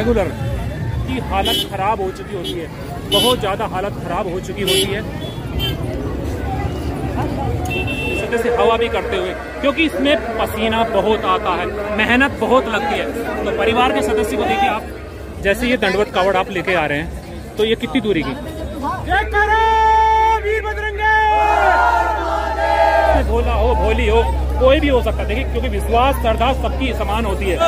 Regular की हालत ख़राब हो चुकी होती है, बहुत ज़्यादा हालत ख़राब हो चुकी होती है से हवा भी करते हुए, क्योंकि इसमें पसीना बहुत आता है, मेहनत बहुत लगती है। तो परिवार के सदस्य को देखिए आप, जैसे ये दंडवत कावड़ आप लेके आ रहे हैं, तो ये कितनी दूरी की भोला हो भोली हो कोई भी हो सकता है, देखिए क्योंकि विश्वास श्रद्धा सबकी समान होती है।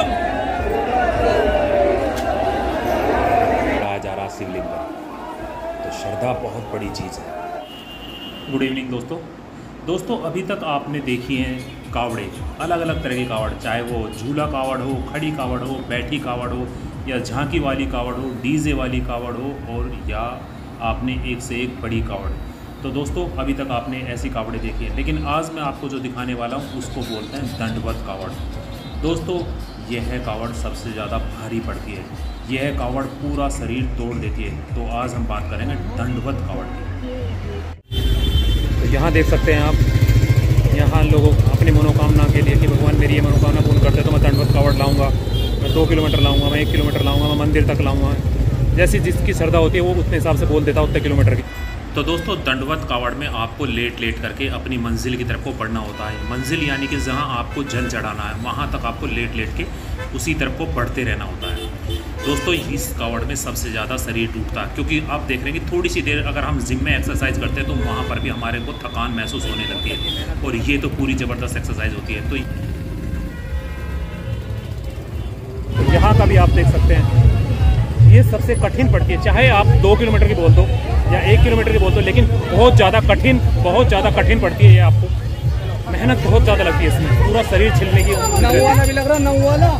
जा रहा शिवलिंग पर, तो श्रद्धा बहुत बड़ी चीज़ है। गुड इवनिंग दोस्तों, अभी तक आपने देखी हैं कावड़े, अलग अलग तरह के कावड़, चाहे वो झूला कावड़ हो, खड़ी कावड़ हो, बैठी कावड़ हो, या झांकी वाली कावड़ हो, डीजे वाली कावड़ हो, और या आपने एक से एक बड़ी कावड़। तो दोस्तों अभी तक आपने ऐसी कावड़े देखी है, लेकिन आज मैं आपको जो दिखाने वाला हूँ उसको बोलते हैं दंडवत कावड़। दोस्तों यह कावड़ सबसे ज़्यादा भारी पड़ती है, यह कावड़ पूरा शरीर तोड़ देती है। तो आज हम बात करेंगे दंडवत कावड़ की। तो यहाँ देख सकते हैं आप, यहाँ लोगों अपनी मनोकामना के लिए कि भगवान मेरी ये मनोकामना पूर्ण करते तो मैं दंडवत कावड़ लाऊंगा, मैं 2 किलोमीटर लाऊंगा, मैं 1 किलोमीटर लाऊंगा, मैं मंदिर तक लाऊंगा। जैसी जिसकी श्रद्धा होती है वो उतने हिसाब से बोल देता उतने किलोमीटर की। तो दोस्तों दंडवत कावड़ में आपको लेट करके अपनी मंजिल की तरफ को बढ़ना होता है। मंजिल यानी कि जहाँ आपको जल चढ़ाना है वहाँ तक आपको लेट के उसी तरफ को बढ़ते रहना होता है। दोस्तों इस कावड़ में सबसे ज़्यादा शरीर टूटता है, क्योंकि आप देख रहे हैं कि थोड़ी सी देर अगर हम जिम में एक्सरसाइज करते हैं तो वहाँ पर भी हमारे को थकान महसूस होने लगती है, और ये तो पूरी ज़बरदस्त एक्सरसाइज होती है। तो यहाँ का भी आप देख सकते हैं, ये सबसे कठिन पड़ती है, चाहे आप 2 किलोमीटर की बोल दो या 1 किलोमीटर की बोल दो, लेकिन बहुत ज़्यादा कठिन पड़ती है। ये आपको मेहनत बहुत ज़्यादा लगती है इसमें, पूरा शरीर छिलने की। नौवाला भी लग रहा, नौवाला।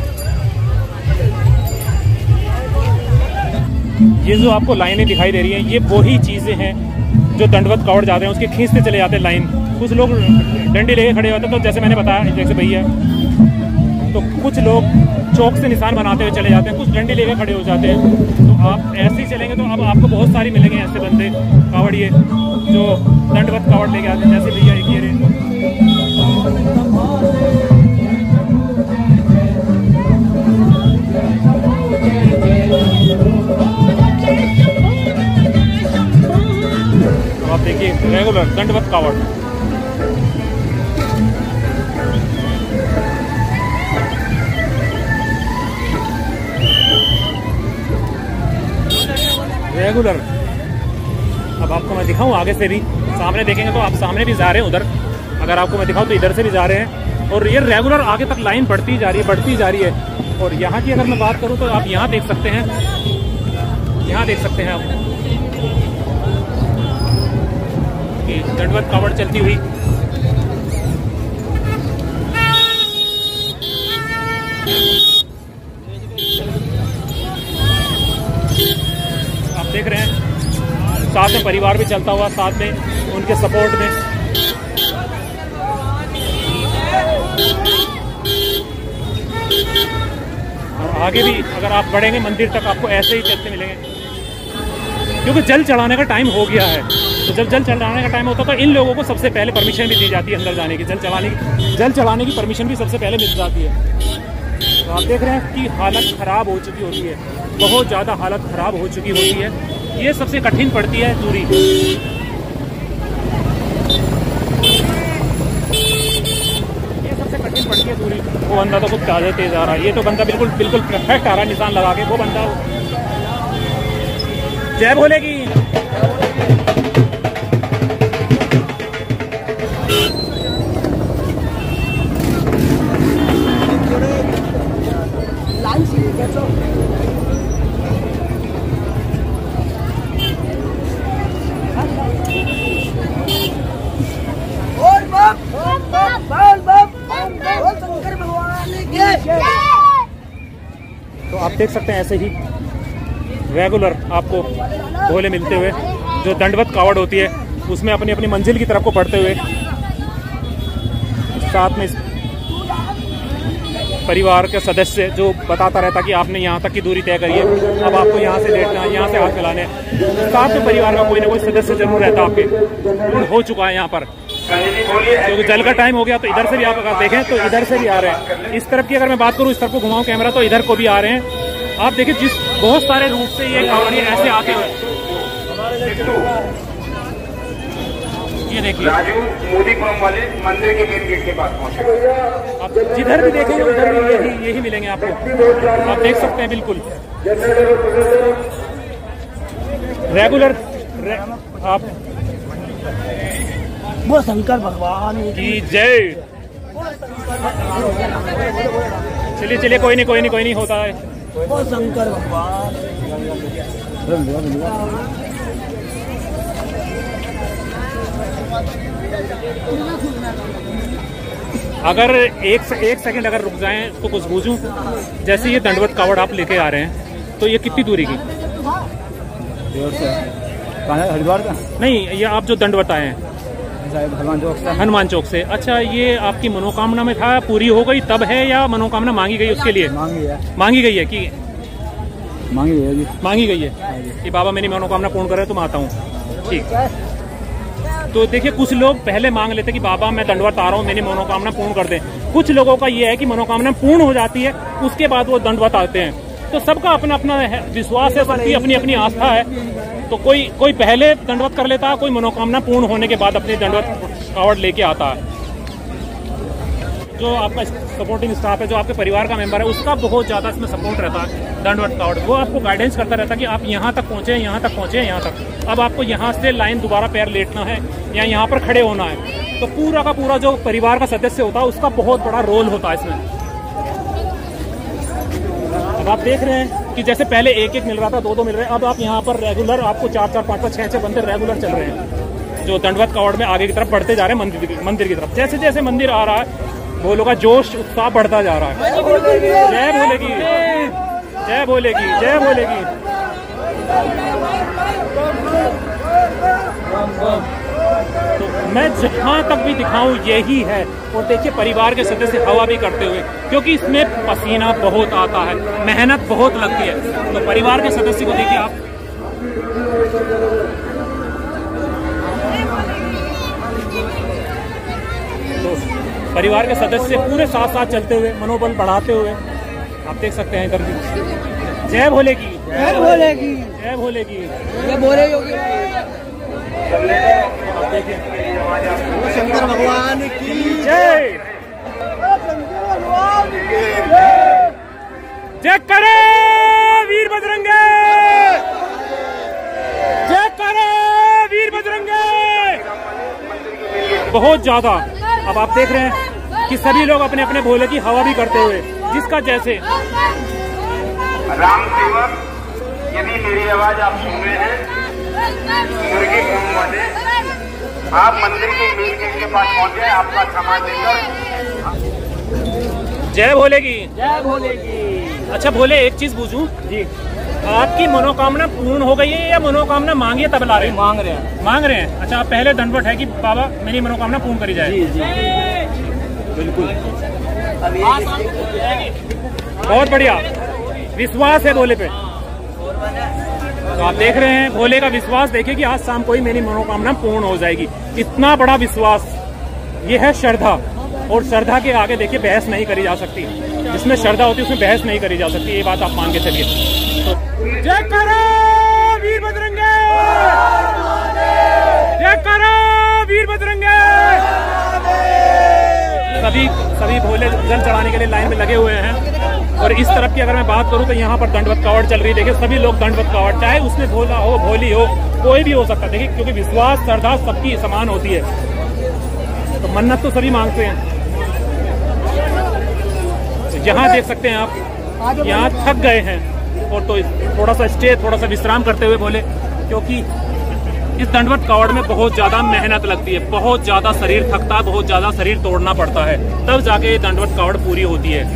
ये जो आपको लाइनें दिखाई दे रही हैं, ये वही चीज़ें हैं जो दंडवत कावड़ जाते हैं उसके खींचते चले जाते हैं लाइन। कुछ लोग डंडी लेके खड़े होते हैं, तो जैसे मैंने बताया, जैसे भैया, तो कुछ लोग चौक से निशान बनाते हुए चले जाते हैं, कुछ डंडी लेके खड़े हो जाते हैं। तो आप ऐसे ही चलेंगे तो अब आपको बहुत सारी मिलेंगे ऐसे बंदे कावड़िए जो दंडवत कावड़ लेके आते हैं, जैसे भैया एक ये रहे। तो आप देखिए रेगुलर दंडवत कावड़। रेगुलर। अब आपको मैं दिखाऊं आगे से भी, सामने देखेंगे तो आप सामने भी जा रहे हैं उधर, अगर आपको मैं दिखाऊं तो इधर से भी जा रहे हैं, और ये रेगुलर आगे तक लाइन बढ़ती जा रही है। और यहाँ की अगर मैं बात करूं तो आप यहाँ देख सकते हैं, आप कि दंडवत कावड़ चलती हुई। देख रहे हैं साथ में परिवार भी चलता हुआ, साथ में उनके सपोर्ट में। और आगे भी अगर आप बढ़ेंगे मंदिर तक आपको ऐसे ही चलते मिलेंगे, क्योंकि जल चढ़ाने का टाइम हो गया है। तो जब जल चढ़ाने का टाइम होता है तो इन लोगों को सबसे पहले परमिशन भी दी जाती है अंदर जाने की, जल चढ़ाने की परमिशन भी सबसे पहले मिल जाती है। तो आप देख रहे हैं कि हालत ख़राब हो चुकी होती है, बहुत ज़्यादा हालत ख़राब हो चुकी होती है। ये सबसे कठिन पड़ती है दूरी। ये सबसे कठिन पड़ती है दूरी। वो बंदा तो कुछ ज़्यादा तेज आ रहा है, ये तो बंदा बिल्कुल परफेक्ट आ रहा है निशान लगा के। वो बंदा जय भोले की। तो आप देख सकते हैं ऐसे ही रेगुलर आपको भोले मिलते हुए, जो दंडवत कावड़ होती है उसमें अपनी अपनी मंजिल की तरफ को बढ़ते हुए, साथ में परिवार के सदस्य जो बताता रहता कि आपने यहाँ तक की दूरी तय करी है, अब आपको यहाँ से लेटना है, यहाँ से हाथ मिलाने, साथ में परिवार का कोई ना कोई सदस्य जरूर रहता आपके। हो चुका है यहाँ पर, क्योंकि जल का टाइम हो गया। तो इधर से भी आप अगर देखें तो इधर से भी आ रहे हैं। इस तरफ की अगर मैं बात करूँ, इस तरफ को घुमाऊं कैमरा, तो इधर को भी आ रहे हैं। आप देखिए जिस बहुत सारे रूट से ये कांवड़िए ऐसे आते हुए, ये देखिए राजू मोदीपुरम वाले मंदिर के मेन गेट के पास पहुंचे। आप जिधर भी देखेंगे उधर भी यही मिलेंगे आपको। आप देख सकते हैं बिल्कुल रेगुलर आप वो शंकर भगवान की जय। चलिए चलिए कोई नहीं होता है। वो शंकर भगवान। अगर एक सेकंड अगर रुक जाएं तो कुछ बूझूं, जैसे ये दंडवत कावड़ आप लेके आ रहे हैं तो ये कितनी दूरी की? हरिद्वार का नहीं, ये आप जो दंडवत आए हैं हनुमान चौक से। अच्छा, ये आपकी मनोकामना में था, पूरी हो गई तब है या मनोकामना मांगी गई उसके लिए? मांगी गई है कि मांगी गई है कि बाबा मेरी मनोकामना पूर्ण करे तो मैं आता हूँ। ठीक। तो देखिए कुछ लोग पहले मांग लेते कि बाबा मैं दंडवत आ रहा हूँ, मेरी मनोकामना पूर्ण कर दे। कुछ लोगों का ये है कि मनोकामना पूर्ण हो जाती है उसके बाद वो दंडवत आते हैं। तो सबका अपना अपना विश्वास है, सबकी अपनी अपनी आस्था है। तो कोई पहले दंडवत कर लेता है, कोई मनोकामना पूर्ण होने के बाद अपनी दंडवत कावड़ लेके आता है। जो आपका सपोर्टिंग स्टाफ है, जो आपके परिवार का मेंबर है, उसका बहुत ज़्यादा इसमें सपोर्ट रहता है दंडवत कावड़। वो आपको गाइडेंस करता रहता है कि आप यहाँ तक पहुँचे, यहाँ तक पहुँचे, यहाँ तक। अब आपको यहाँ से लाइन दोबारा पैर लेटना है या यहाँ पर खड़े होना है। तो पूरा का पूरा जो परिवार का सदस्य होता है उसका बहुत बड़ा रोल होता है इसमें। अब आप देख रहे हैं कि जैसे पहले एक मिल रहा था, दो मिल रहे हैं। अब आप यहाँ पर रेगुलर आपको 4-4, 5-5, 6-6 बंदे रेगुलर चल रहे हैं जो दंडवत कावड़ में आगे की तरफ बढ़ते जा रहे हैं मंदिर की तरफ। जैसे जैसे मंदिर आ रहा है वो लोगों का जोश उत्साह बढ़ता जा रहा है। जय भोलेगी, जय भोलेगी, जय भोलेगी। तो मैं जहाँ तक भी दिखाऊं यही है। और देखिए परिवार के सदस्य हवा भी करते हुए, क्योंकि इसमें पसीना बहुत आता है, मेहनत बहुत लगती है। तो परिवार के सदस्य को देखिए आप, तो परिवार के सदस्य पूरे साथ साथ चलते हुए, मनोबल बढ़ाते हुए आप देख सकते हैं इधर भी। जय भोलेगी, जय भोलेगी, जय भोलेगी, जय भोले योगी। शंकर भगवान की जय। जय करे वीर बजरंगे, जय करे वीर बजरंगे। बहुत ज्यादा अब आप देख रहे हैं कि सभी लोग अपने अपने भोले की हवा भी करते हुए, जिसका जैसे। राम सेवक, यदि मेरी आवाज आप सुन रहे हैं, मुर्गी घूम वाले, आप मंदिर के मेन गेट के पास पहुंचे, आपका सामान लेकर। जय भोलेगी, जय भोलेगी। अच्छा भोले, एक चीज पूछूं जी, आपकी मनोकामना पूर्ण हो गई है या मनोकामना मांगी है तब ला रहे हैं? मांग रहे हैं, मांग रहे हैं। अच्छा, आप पहले दंडवत है कि बाबा मेरी मनोकामना पूर्ण करी जाए। जी जी बिल्कुल। बहुत बढ़िया, विश्वास है भोले पे। तो आप देख रहे हैं भोले का विश्वास। देखिए कि आज शाम को ही मेरी मनोकामना पूर्ण हो जाएगी। इतना बड़ा विश्वास, ये है श्रद्धा। और श्रद्धा के आगे देखिए बहस नहीं करी जा सकती। जिसमें श्रद्धा होती है उसमें बहस नहीं करी जा सकती। ये बात आप मान के चलिए। तो जय करो वीर बजरंगे, जय करो वीर बजरंगे। सभी भोले जल चढ़ाने के लिए लाइन में लगे हुए हैं। और इस तरफ की अगर मैं बात करूं तो यहाँ पर दंडवत कावड़ चल रही है। देखिए सभी लोग दंडवत कावड़, चाहे उसमें भोला हो, भोली हो, कोई भी हो सकता है। देखिए क्योंकि विश्वास श्रद्धा सबकी समान होती है, तो मन्नत तो सभी मांगते हैं। यहाँ देख सकते हैं आप, यहाँ थक गए हैं और तो थोड़ा सा स्टे, थोड़ा सा विश्राम करते हुए बोले, क्योंकि इस दंडवत कावड़ में बहुत ज्यादा मेहनत लगती है, बहुत ज्यादा शरीर थकता है, बहुत ज्यादा शरीर तोड़ना पड़ता है, तब जाके ये दंडवत कावड़ पूरी होती है।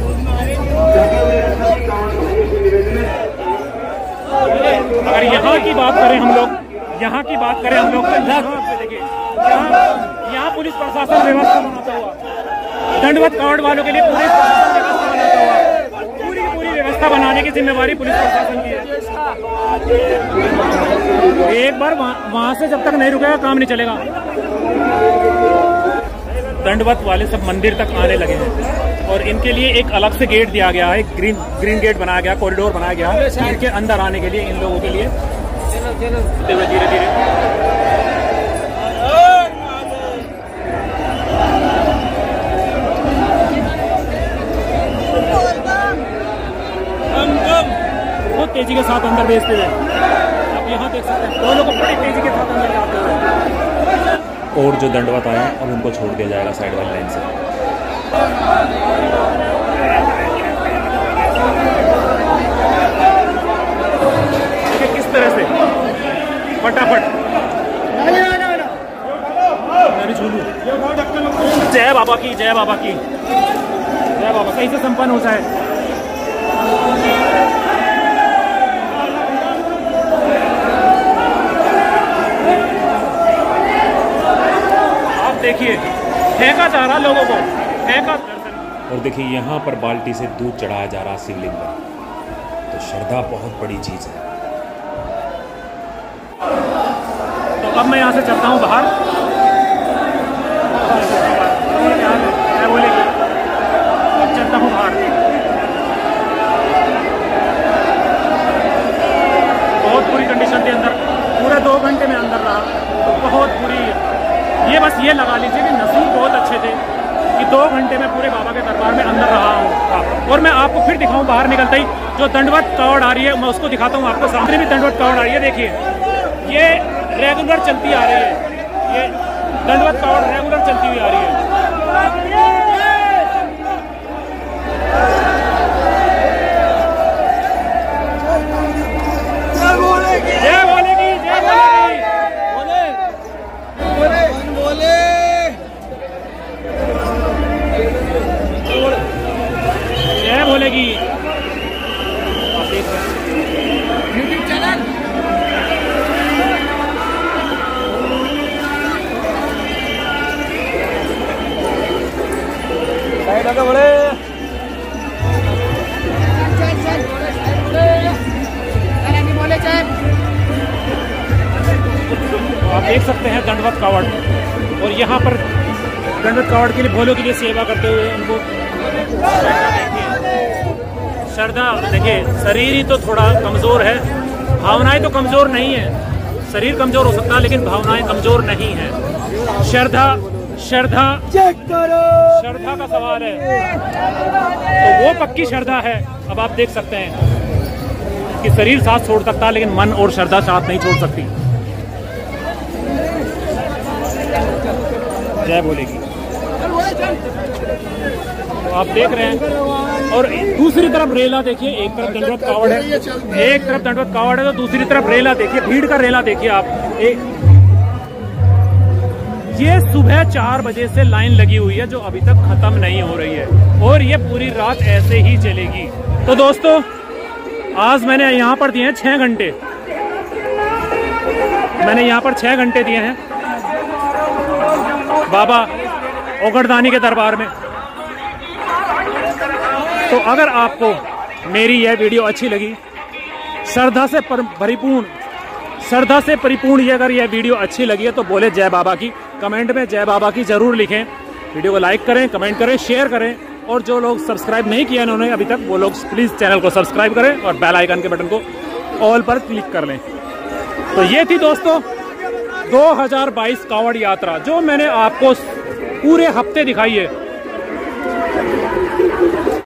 अगर यहाँ की बात करें हम लोग, यहाँ की बात करें हम लोग, तो देखिए यहाँ पुलिस प्रशासन व्यवस्था बनाता हुआ, दंडवत कावड़ वालों के लिए पुलिस प्रशासन व्यवस्था बनाता हुआ, पूरी की पूरी व्यवस्था बनाने की जिम्मेवारी पुलिस प्रशासन की है। एक बार वहां से जब तक नहीं रुकेगा काम नहीं चलेगा। दंडवत वाले सब मंदिर तक आने लगे हैं। और इनके लिए एक अलग से गेट दिया गया है, ग्रीन गेट बनाया गया, कॉरिडोर बनाया गया है इनके अंदर आने के लिए, इन लोगों के लिए। धीरे धीरे बहुत तेजी के साथ अंदर भेजते हुए आप यहाँ देख सकते हैं, दोनों को बड़ी तेजी के साथ अंदर जाते हुए। और जो दंडवत आए अब उनको छोड़ दिया जाएगा साइड वाली लाइन से। देखिए किस तरह से फटाफट जय बाबा की, जय बाबा की, जय बाबा। सही से संपन्न हो जाए। आप देखिए फेंका जा रहा लोगों को, फेंका। और देखिए यहाँ पर बाल्टी से दूध चढ़ाया जा रहा शिवलिंग पर। तो श्रद्धा बहुत बड़ी चीज़ है। तो अब मैं यहाँ से चलता हूँ बाहर। क्या बोलेगी? अब चलता हूँ बाहर। बहुत बुरी कंडीशन थी अंदर, पूरे 2 घंटे में अंदर रहा, तो बहुत बुरी। ये बस ये लगा लीजिए कि नसीब बहुत अच्छे थे कि 2 घंटे में पूरे बाबा के दरबार में अंदर रहा हूँ। और मैं आपको फिर दिखाऊँ बाहर निकलता ही जो दंडवत कावड़ आ रही है, मैं उसको दिखाता हूँ आपको। सामने भी दंडवत कावड़ आ रही है, देखिए ये रेगुलर चलती आ रही है, ये दंडवत कावड़ रेगुलर चलती हुई आ रही है। जय बोलेगी, जय बोलेगी, जय बोलेगी। आप देख रहे हैं यूट्यूब चैनल। आप देख सकते हैं दंडवत कावड़, और यहाँ पर दंडवत कावड़ के लिए भोलों के लिए सेवा करते हुए उनको श्रद्धा। देखिए शरीर ही तो थोड़ा कमज़ोर है, भावनाएं तो कमज़ोर नहीं है। शरीर कमज़ोर हो सकता है लेकिन भावनाएं कमज़ोर नहीं है। श्रद्धा, श्रद्धा, श्रद्धा का सवाल है, तो वो पक्की श्रद्धा है। अब आप देख सकते हैं कि शरीर साथ छोड़ सकता है लेकिन मन और श्रद्धा साथ नहीं छोड़ सकती। जय बोलेगी। तो आप देख रहे हैं, और दूसरी तरफ रेला देखिए, एक तरफ दंडवत कावड़ है, एक तरफ दंडवत कावड़ है तो दूसरी तरफ रेला देखिए, भीड़ का रेला देखिए आप। ये सुबह 4 बजे से लाइन लगी हुई है जो अभी तक खत्म नहीं हो रही है, और ये पूरी रात ऐसे ही चलेगी। तो दोस्तों आज मैंने यहाँ पर दिए हैं 6 घंटे, मैंने यहाँ पर 6 घंटे दिए हैं बाबा ओगड़दानी के दरबार में। तो अगर आपको मेरी यह वीडियो अच्छी लगी, श्रद्धा से परिपूर्ण ये अगर यह वीडियो अच्छी लगी है तो बोले जय बाबा की, कमेंट में जय बाबा की जरूर लिखें। वीडियो को लाइक करें, कमेंट करें, शेयर करें, और जो लोग सब्सक्राइब नहीं किया इन्होंने अभी तक वो लोग प्लीज़ चैनल को सब्सक्राइब करें और बेल आइकन के बटन को ऑल पर क्लिक कर लें। तो ये थी दोस्तों 2022 कावड़ यात्रा जो मैंने आपको पूरे हफ्ते दिखाई है।